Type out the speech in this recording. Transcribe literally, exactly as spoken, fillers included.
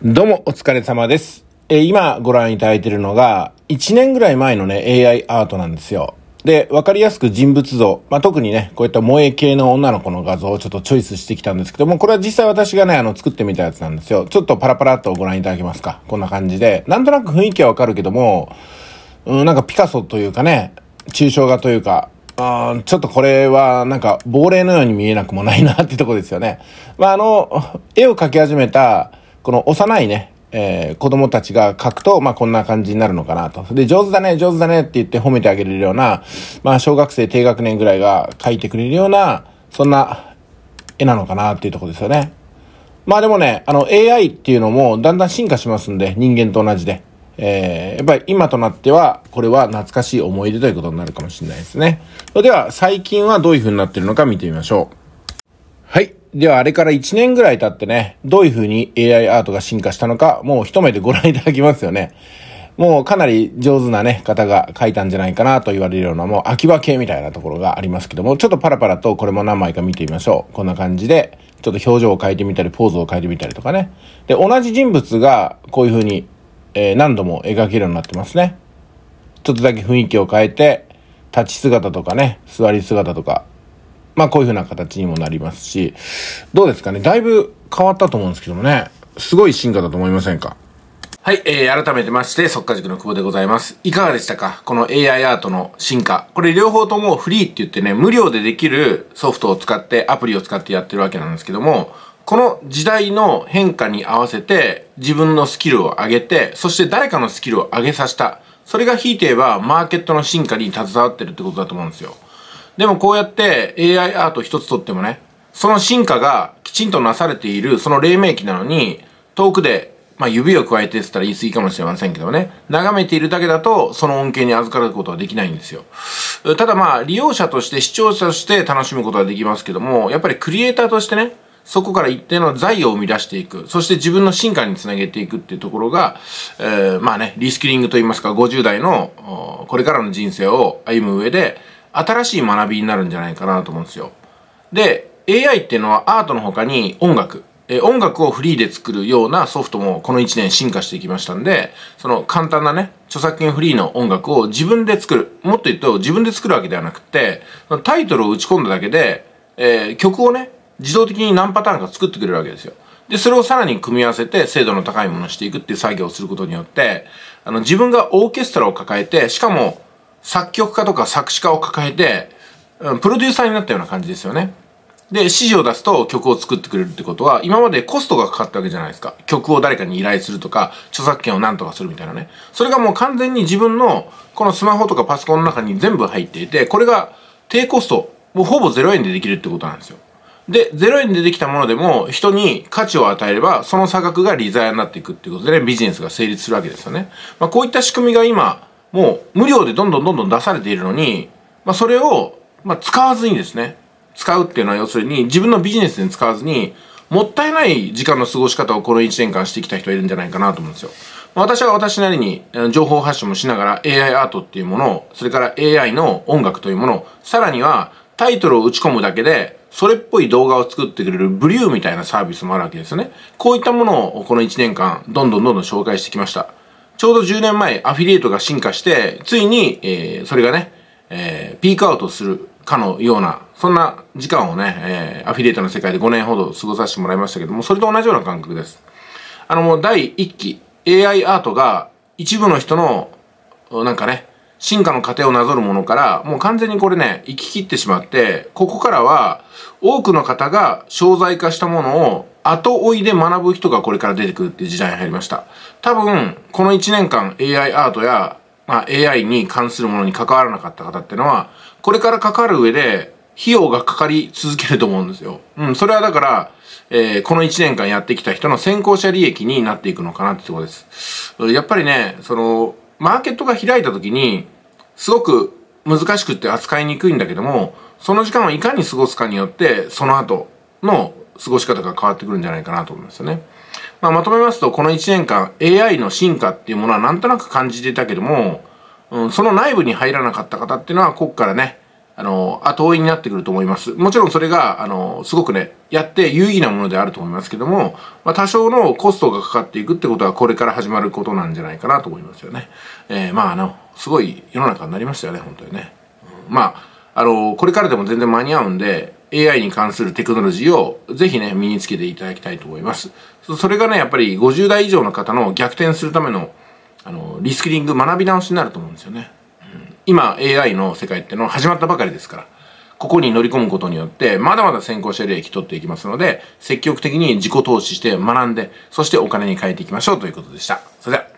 どうもお疲れ様です。えー、今ご覧いただいているのがいちねんぐらい前のね エーアイ アートなんですよ。で、わかりやすく人物像、まあ、特にね、こういった萌え系の女の子の画像をちょっとチョイスしてきたんですけども、これは実際私がね、あの、作ってみたやつなんですよ。ちょっとパラパラっとご覧いただけますか。こんな感じで。なんとなく雰囲気はわかるけども、うん、なんかピカソというかね、抽象画というか、あちょっとこれはなんか亡霊のように見えなくもないなってとこですよね。まあ、あの、絵を描き始めた、この幼いね、えー、子供たちが描くと、まあ、こんな感じになるのかなと。で、上手だね、上手だねって言って褒めてあげれるような、まあ、小学生低学年ぐらいが描いてくれるような、そんな絵なのかなっていうところですよね。まあでもね、あの エーアイ っていうのもだんだん進化しますんで、人間と同じで。えー、やっぱり今となっては、これは懐かしい思い出ということになるかもしれないですね。それでは、最近はどういう風になっているのか見てみましょう。はい。では、あれからいちねんぐらい経ってね、どういう風に エーアイ アートが進化したのか、もう一目でご覧いただきますよね。もうかなり上手なね、方が描いたんじゃないかなと言われるような、もう秋葉系みたいなところがありますけども、ちょっとパラパラとこれも何枚か見てみましょう。こんな感じで、ちょっと表情を変えてみたり、ポーズを変えてみたりとかね。で、同じ人物がこういう風に、えー、何度も描けるようになってますね。ちょっとだけ雰囲気を変えて、立ち姿とかね、座り姿とか、まあこういう風な形にもなりますし、どうですかね、だいぶ変わったと思うんですけどもね、すごい進化だと思いませんか？はい、えー、改めてまして、速稼塾の久保でございます。いかがでしたか？この エーアイ アートの進化。これ両方ともフリーって言ってね、無料でできるソフトを使って、アプリを使ってやってるわけなんですけども、この時代の変化に合わせて自分のスキルを上げて、そして誰かのスキルを上げさせた。それがひいて言えばマーケットの進化に携わってるってことだと思うんですよ。でもこうやって エーアイ アート一つとってもね、その進化がきちんとなされているその黎明期なのに、遠くで、まあ指を加えてって言ったら言い過ぎかもしれませんけどね、眺めているだけだとその恩恵に預かることはできないんですよ。ただまあ利用者として視聴者として楽しむことはできますけども、やっぱりクリエイターとしてね、そこから一定の財を生み出していく。そして自分の進化につなげていくっていうところが、えー、まあね、リスキリングといいますか、ごじゅう代のこれからの人生を歩む上で、新しい学びになるんじゃないかなと思うんですよ。で、エーアイ っていうのはアートの他に音楽。え音楽をフリーで作るようなソフトもこのいちねん進化していきましたんで、その簡単なね、著作権フリーの音楽を自分で作る。もっと言うと自分で作るわけではなくて、タイトルを打ち込んだだけで、えー、曲をね、自動的に何パターンか作ってくれるわけですよ。で、それをさらに組み合わせて精度の高いものをしていくっていう作業をすることによって、あの、自分がオーケストラを抱えて、しかも作曲家とか作詞家を抱えて、プロデューサーになったような感じですよね。で、指示を出すと曲を作ってくれるってことは、今までコストがかかったわけじゃないですか。曲を誰かに依頼するとか、著作権を何とかするみたいなね。それがもう完全に自分の、このスマホとかパソコンの中に全部入っていて、これが低コスト、もうほぼゼロえんでできるってことなんですよ。で、ゼロえんでできたものでも、人に価値を与えれば、その差額が利ザヤになっていくっていうことでね、ビジネスが成立するわけですよね。まあ、こういった仕組みが今、もう無料でどんどんどんどん出されているのに、まあ、それを、まあ、使わずにですね、使うっていうのは要するに自分のビジネスに使わずに、もったいない時間の過ごし方をこのいちねんかんしてきた人いるんじゃないかなと思うんですよ。私は私なりに情報発信もしながら エーアイ アートっていうものを、それから エーアイ の音楽というものを、さらにはタイトルを打ち込むだけで、それっぽい動画を作ってくれるブリューみたいなサービスもあるわけですよね。こういったものをこのいちねんかん、どんどんどんどん紹介してきました。ちょうどじゅうねんまえ、アフィリエイトが進化して、ついに、えー、それがね、えー、ピークアウトするかのような、そんな時間をね、えー、アフィリエイトの世界でごねんほど過ごさせてもらいましたけども、それと同じような感覚です。あのもう第一期、エーアイ アートが一部の人の、なんかね、進化の過程をなぞるものから、もう完全にこれね、行き切ってしまって、ここからは、多くの方が商材化したものを後追いで学ぶ人がこれから出てくるっていう時代に入りました。多分、このいちねんかん エーアイ アートや、まあ、エーアイ に関するものに関わらなかった方っていうのは、これから関わる上で、費用がかかり続けると思うんですよ。うん、それはだから、えー、このいちねんかんやってきた人の先行者利益になっていくのかなってところです。やっぱりね、その、マーケットが開いた時に、すごく難しくって扱いにくいんだけども、その時間をいかに過ごすかによって、その後の過ごし方が変わってくるんじゃないかなと思いますよね。まあ、まとめますと、このいちねんかん エーアイ の進化っていうものはなんとなく感じていたけども、うん、その内部に入らなかった方っていうのは、ここからね、 あの、後追いになってくると思います。もちろんそれが、あの、すごくね、やって有意義なものであると思いますけども、まあ、多少のコストがかかっていくってことはこれから始まることなんじゃないかなと思いますよね。えー、まあ、あの、すごい世の中になりましたよね、本当にね。うん、まあ、あの、これからでも全然間に合うんで、エーアイ に関するテクノロジーをぜひね、身につけていただきたいと思います。それがね、やっぱりごじゅう代以上の方の逆転するための、あの、リスキリング、学び直しになると思うんですよね。うん、今、エーアイ の世界ってのは始まったばかりですから。ここに乗り込むことによって、まだまだ先行者利益取っていきますので、積極的に自己投資して学んで、そしてお金に変えていきましょうということでした。それでは。